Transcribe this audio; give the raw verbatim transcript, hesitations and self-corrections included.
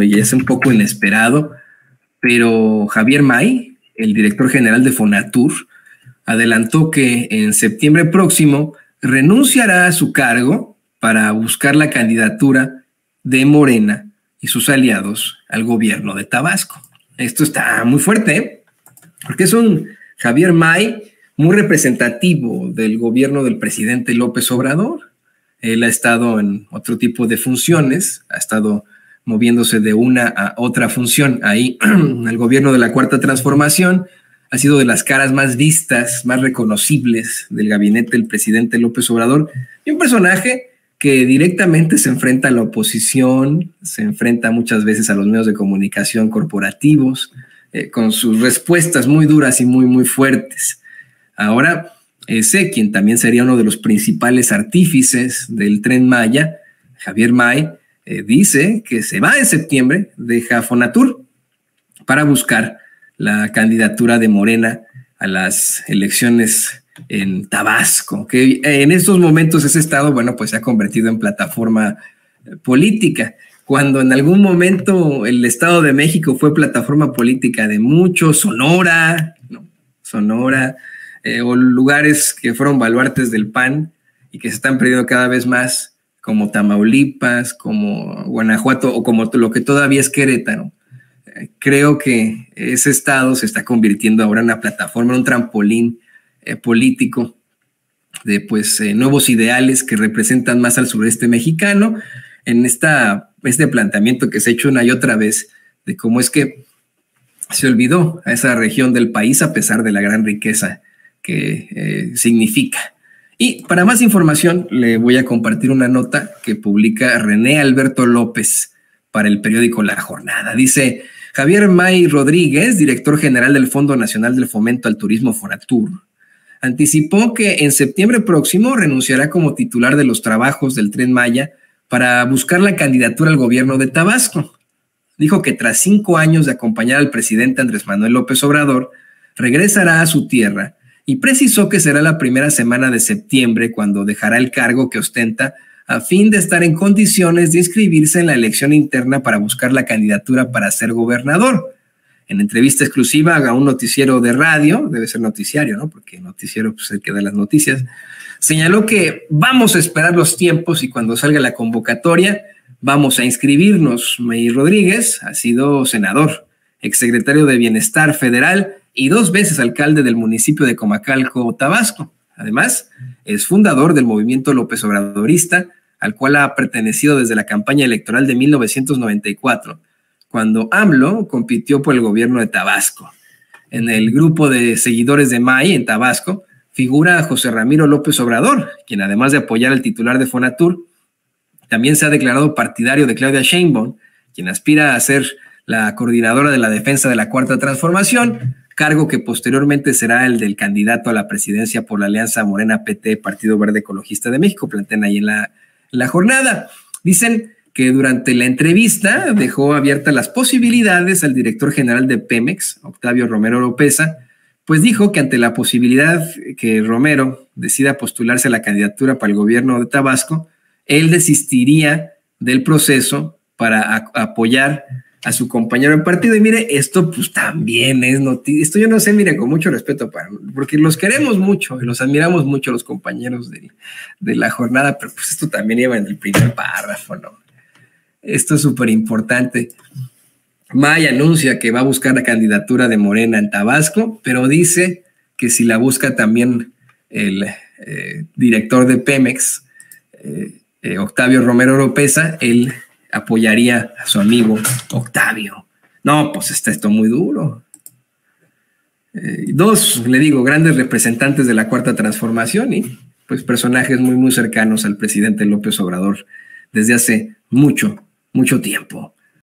bueno, y es un poco inesperado, pero Javier May, el director general de Fonatur, adelantó que en septiembre próximo renunciará a su cargo para buscar la candidatura de Morena y sus aliados al gobierno de Tabasco. Esto está muy fuerte, ¿eh? Porque es un Javier May muy representativo del gobierno del presidente López Obrador. Él ha estado en otro tipo de funciones, ha estado moviéndose de una a otra función ahí en el gobierno de la Cuarta Transformación. Ha sido de las caras más vistas, más reconocibles del gabinete del presidente López Obrador, y un personaje que directamente se enfrenta a la oposición, se enfrenta muchas veces a los medios de comunicación corporativos, eh, con sus respuestas muy duras y muy, muy fuertes. Ahora, ese, quien también sería uno de los principales artífices del Tren Maya, Javier May, eh, dice que se va en septiembre, deja Fonatur para buscar la candidatura de Morena a las elecciones en Tabasco, que en estos momentos ese estado, bueno, pues se ha convertido en plataforma política. Cuando en algún momento el Estado de México fue plataforma política de muchos, Sonora, ¿no? Sonora, eh, o lugares que fueron baluartes del P A N y que se están perdiendo cada vez más, como Tamaulipas, como Guanajuato, o como lo que todavía es Querétaro. Eh, creo que ese estado se está convirtiendo ahora en una plataforma, en un trampolín eh, político de pues eh, nuevos ideales que representan más al sureste mexicano, en esta, este planteamiento que se ha hecho una y otra vez de cómo es que se olvidó a esa región del país a pesar de la gran riqueza que eh, significa. Y para más información le voy a compartir una nota que publica René Alberto López para el periódico La Jornada. Dice: Javier May Rodríguez, director general del Fondo Nacional del Fomento al Turismo Fonatur, anticipó que en septiembre próximo renunciará como titular de los trabajos del Tren Maya para buscar la candidatura al gobierno de Tabasco. Dijo que tras cinco años de acompañar al presidente Andrés Manuel López Obrador, regresará a su tierra y precisó que será la primera semana de septiembre cuando dejará el cargo que ostenta a fin de estar en condiciones de inscribirse en la elección interna para buscar la candidatura para ser gobernador. En entrevista exclusiva a un noticiero de radio, debe ser noticiario, ¿no? Porque noticiero pues, es el que da las noticias, señaló que vamos a esperar los tiempos y cuando salga la convocatoria vamos a inscribirnos. May Rodríguez ha sido senador, exsecretario de Bienestar Federal y dos veces alcalde del municipio de Comacalco, Tabasco. Además, es fundador del movimiento López Obradorista, al cual ha pertenecido desde la campaña electoral de mil novecientos noventa y cuatro, cuando AMLO compitió por el gobierno de Tabasco. En el grupo de seguidores de May en Tabasco figura José Ramiro López Obrador, quien además de apoyar al titular de Fonatur, también se ha declarado partidario de Claudia Sheinbaum, quien aspira a ser la coordinadora de la defensa de la Cuarta Transformación, cargo que posteriormente será el del candidato a la presidencia por la Alianza Morena-P T, Partido Verde Ecologista de México, plantean ahí en la, en la jornada. Dicen que durante la entrevista dejó abiertas las posibilidades al director general de Pemex, Octavio Romero Oropesa, pues dijo que ante la posibilidad que Romero decida postularse a la candidatura para el gobierno de Tabasco, él desistiría del proceso para a, apoyar a su compañero en partido. Y mire, esto pues también es noticia. Esto yo no sé, mire, con mucho respeto, para, porque los queremos mucho y los admiramos mucho los compañeros de, de la jornada, pero pues esto también lleva en el primer párrafo, ¿no? Esto es súper importante. May anuncia que va a buscar la candidatura de Morena en Tabasco, pero dice que si la busca también el eh, director de Pemex, eh, eh, Octavio Romero Oropesa, él apoyaría a su amigo Octavio. No, pues está esto muy duro. Eh, dos, le digo, grandes representantes de la Cuarta Transformación y pues personajes muy, muy cercanos al presidente López Obrador desde hace mucho, mucho tiempo.